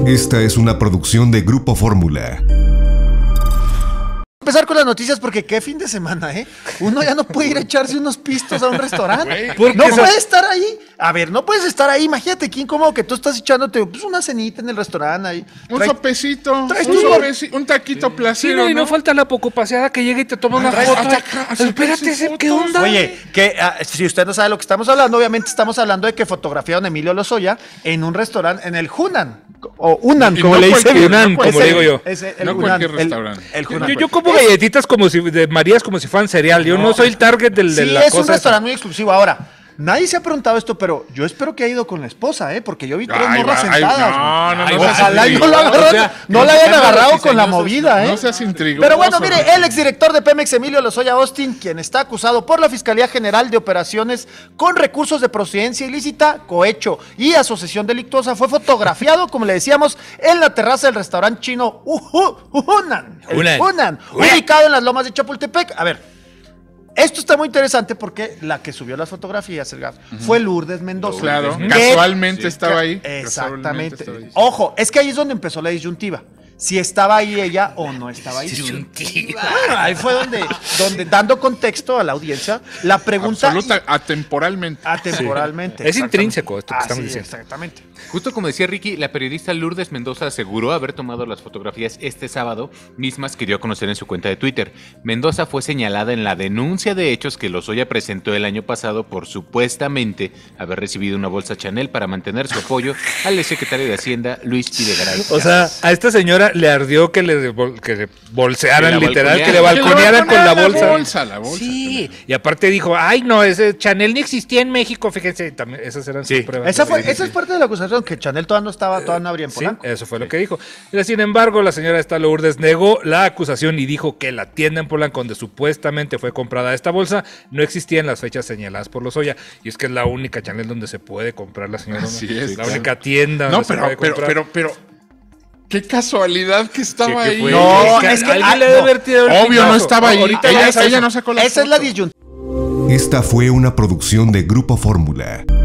Esta es una producción de Grupo Fórmula. Empezar con las noticias porque qué fin de semana, ¿eh? Uno ya no puede ir a echarse unos pistos a un restaurante. No puede estar ahí. A ver, no puedes estar ahí. Imagínate qué incómodo que tú estás echándote pues, una cenita en el restaurante ahí. Un sopecito, un taquito placero. Sí, y no falta la poco paseada que llegue y te toma una foto. Espérate, ¿qué onda? Oye, que si usted no sabe lo que estamos hablando, obviamente estamos hablando de que fotografiaron a Emilio Lozoya en un restaurante, en el Hunan. O Unan, como le dicen. Unan, como digo yo. Es el no Hunan, cualquier restaurante. El Hunan. Yo como galletitas como si de Marías como si fueran cereal. Yo no soy el target de la cosa. Sí, es un restaurante muy exclusivo. Ahora, nadie se ha preguntado esto, pero yo espero que haya ido con la esposa, porque yo vi tres morras sentadas. Ojalá y no la hayan agarrado con la movida, No seas intrigoso. Pero bueno, mire, el exdirector de Pemex, Emilio Lozoya Austin, quien está acusado por la Fiscalía General de Operaciones con recursos de procedencia ilícita, cohecho y asociación delictuosa, fue fotografiado, como le decíamos, en la terraza del restaurante chino Hunan, ubicado en las lomas de Chapultepec. A ver, esto está muy interesante porque la que subió las fotografías, el fue Lourdes Mendoza. Claro, casualmente estaba ahí. Exactamente. Ojo, es que ahí es donde empezó la disyuntiva. Si estaba ahí ella o no estaba ahí. Disyuntiva. Bueno, ahí fue donde dando contexto a la audiencia, la pregunta... Absoluta, atemporalmente. Atemporalmente. Es intrínseco esto que estamos diciendo. Exactamente. Justo como decía Ricky, la periodista Lourdes Mendoza aseguró haber tomado las fotografías este sábado, mismas que dio a conocer en su cuenta de Twitter. Mendoza fue señalada en la denuncia de hechos que Lozoya presentó el año pasado por supuestamente haber recibido una bolsa Chanel para mantener su apoyo al secretario de Hacienda, Luis Videgaray. O sea, a esta señora le ardió que le bolsearan, literal, que le balconearan con la bolsa. La bolsa. Sí, y aparte dijo, ay no, ese Chanel ni existía en México, fíjense, también, esas eran sus pruebas. Esa es parte de la acusación, que Chanel todavía no abría en Polanco. Sí, eso fue lo que dijo. Pero, sin embargo, la señora esta Lourdes negó la acusación y dijo que la tienda en Polanco, donde supuestamente fue comprada esta bolsa, no existía en las fechas señaladas por Lozoya. Y es que es la única Chanel donde se puede comprar la señora. Así es, la única tienda donde se puede comprar. Pero qué casualidad que estaba ahí. No, es que alguien le debe haber tirado el obvio no estaba ahí. Ella no sacó la Esa foto. es la disyuntiva. Esta fue una producción de Grupo Fórmula.